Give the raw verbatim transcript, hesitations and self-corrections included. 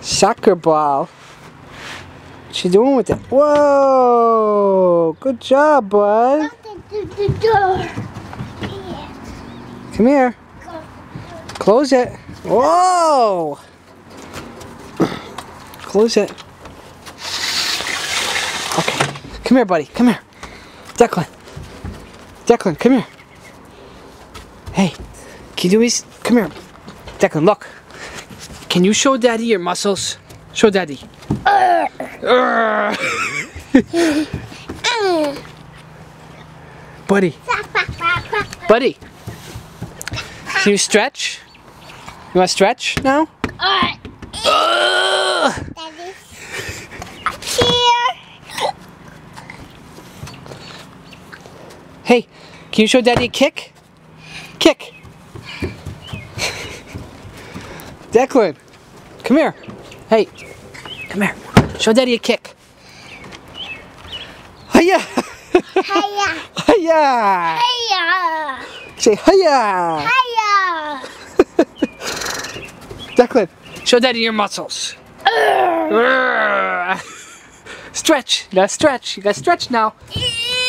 Soccer ball. What's she doing with it? Whoa! Good job, bud. Come here. Close it. Whoa! Close it. Okay. Come here, buddy. Come here. Declan. Declan, come here. Hey, can you do this? Come here. Declan, look. Can you show Daddy your muscles? Show Daddy. Uh. Uh. Buddy. Buddy. Can you stretch? You want to stretch now? Uh. Uh. Hey, can you show Daddy a kick? Kick. Declan, come here. Hey, come here. Show Daddy a kick. Hiya! Hiya! Hiya! Hiya! Say hiya! Hiya! Declan, show Daddy your muscles. Uh. Stretch. You gotta stretch. You gotta stretch now.